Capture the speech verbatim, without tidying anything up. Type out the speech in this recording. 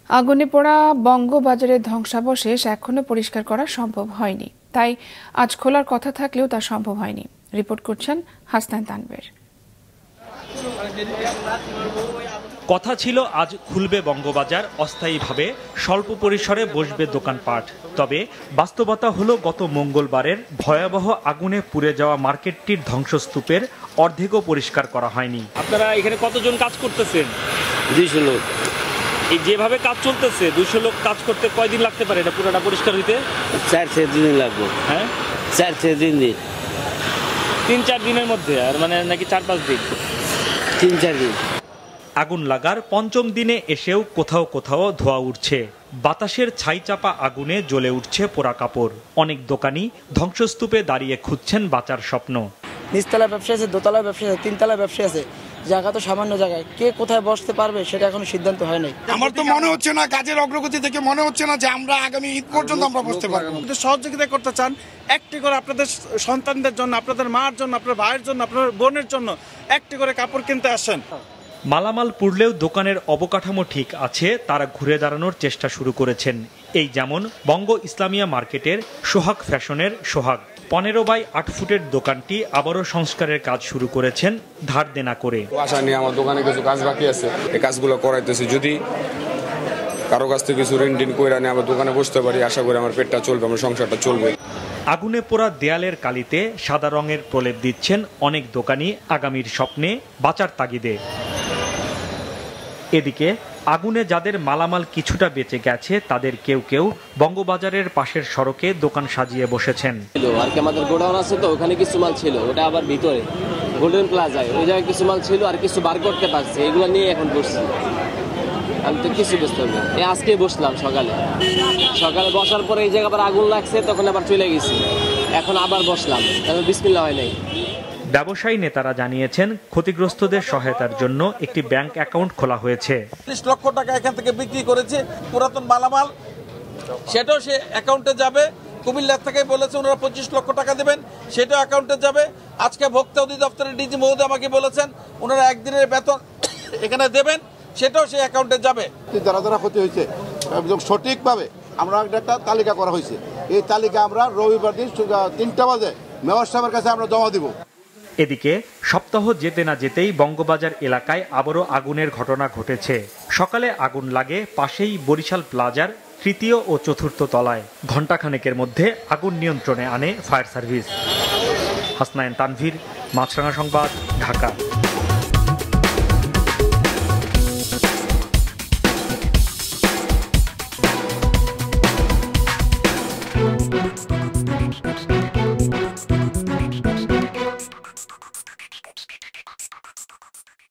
আগুনে পোড়া বঙ্গবাজারের ধ্বংসাবশেষ এখনো পরিষ্কার করা সম্ভব হয়নি, তাই আজ খোলার কথা থাকলেও তা সম্ভব হয়নি। রিপোর্ট করছেন হাসনাইন তানভীর। কথা ছিল আজ খুলবে বঙ্গবাজার, অস্থায়ীভাবে স্বল্প পরিসরে বসবে দোকানপাট। তবে বাস্তবতা হলো গত মঙ্গলবারের ভয়াবহ আগুনে পুড়ে যাওয়া মার্কেটটির ধ্বংসস্তূপের অর্ধেকও পরিষ্কার করা হয়নি। আপনারা এখানে কতজন কাজ করতেছেন? দুইশো লোক। এই যেভাবে কাজ চলতেছে দুইশো লোক কাজ করতে কয়দিন লাগতে পারে এটা পুরোটা পরিষ্কার হইতে? চার থেকে তিন দিন লাগবে। হ্যাঁ, চার থেকে তিন দিন। তিন চার দিনের মধ্যে? আর মানে নাকি চার পাঁচ দিন? তিন চার দিন। আগুন লাগার পঞ্চম দিনে এসেও কোথাও কোথাও ধোঁয়া উঠছে। বাতাসের ছাইচাপা আগুনে জ্বলে উঠছে পোড়া কাপড়। অনেক দোকানি ধ্বংসস্তূপে দাঁড়িয়ে খুঁজছেন বাঁচার স্বপ্ন। নিচতলা ব্যবসা আছে, দোতলা ব্যবসা আছে, তিনতলা ব্যবসা আছে, জায়গা তো সামান্য জায়গায়, কে কোথায় বসতে পারবে সেটা এখনো সিদ্ধান্ত হয় নাই। আমার তো মনে হচ্ছে না, কাজের অগ্রগতি থেকে মনে হচ্ছে না যে আমরা আগামী ঈদ পর্যন্ত আমরা বসতে পারবো। সহযোগিতা করতে চান একটি করে আপনাদের সন্তানদের জন্য, আপনাদের মার জন্য, আপনার ভাইয়ের জন্য, আপনার বোনের জন্য একটি করে কাপড় কিনতে আসেন। মালামাল পুড়লেও দোকানের অবকাঠামো ঠিক আছে, তারা ঘুরে দাঁড়ানোর চেষ্টা শুরু করেছেন। এই যেমন বঙ্গ ইসলামিয়া মার্কেটের সোহাগ ফ্যাশনের সোহাগ। পনেরো বাই আট ফুটের দোকানটি আবারও সংস্কারের কাজ শুরু করেছেন ধার দেনা করে। আশা নিয়ে আমার দোকানে কিছু কাজ বাকি আছে, এই কাজগুলো করাইতেছি। যদি কারো কাছ থেকে কিছু ঋণ টিন করে নিয়ে আমার দোকানে বসতে পারি, আশা করি আমার পেটটা চলবে, আমার সংসারটা চলবে। আগুনে পোড়া দেয়ালের কালিতে সাদা রঙের প্রলেপ দিচ্ছেন অনেক দোকানি আগামীর স্বপ্নে বাঁচার তাগিদে। এদিকে আগুনে যাদের মালামাল কিছুটা বেঁচে গেছে তাদের কেউ কেউ বঙ্গবাজারের পাশের সড়কে দোকান সাজিয়ে বসেছেন। আর কি আমাদের গোডাউন আছে, তো ওখানে কিছু মাল ছিল, ওটা আবার ভিতরে গোল্ডেন প্লাজায় ওই জায়গায় কিছু মাল ছিল, আর কিছু বার করতে পারছে, এগুলো নিয়ে এখন বসছি। আমি তো কিছু বুঝতে হবে, এই আজকে বসলাম সকালে সকালে বসার পরে এই জায়গা আবার আগুন লাগছে, তখন আবার চলে গেছি, এখন আবার বসলাম, বিসমিল্লাহ হয় নাই। ব্যবসায়ী নেতারা জানিয়েছেন ক্ষতিগ্রস্তদের সহায়তার জন্য একটি ব্যাংক অ্যাকাউন্ট খোলা হয়েছে। ত্রিশ লক্ষ টাকা এখান থেকে বিক্রি করেছে পুরাতন মালামাল, সেটাও সে অ্যাকাউন্টে যাবে। কুমিল্লা থেকে বলেছে ওনারা পঁচিশ লক্ষ টাকা দেবেন, সেটাও অ্যাকাউন্টে যাবে। আজকে ভোক্তা অধিদপ্তরের ডিজি মহোদয় আমাকে বলেছেন ওনারা একদিনের বেতন এখানে দেবেন, সেটাও সেই অ্যাকাউন্টে যাবে। যারা যারা ক্ষতি হয়েছে একদম সঠিকভাবে আমরা একটা তালিকা করা হয়েছে, এই তালিকা আমরা রবিবার দিন তিনটা বাজে মেয়র সাহেবের কাছে আমরা জমা দিব। এদিকে সপ্তাহ যেতে না যেতেই বঙ্গবাজার এলাকায় আবারও আগুনের ঘটনা ঘটেছে। সকালে আগুন লাগে পাশেই বরিশাল প্লাজার তৃতীয় ও চতুর্থ তলায়। ঘণ্টাখানেকের মধ্যে আগুন নিয়ন্ত্রণে আনে ফায়ার সার্ভিস। হাসনাইন তানভীর, মাছরাঙা সংবাদ, ঢাকা।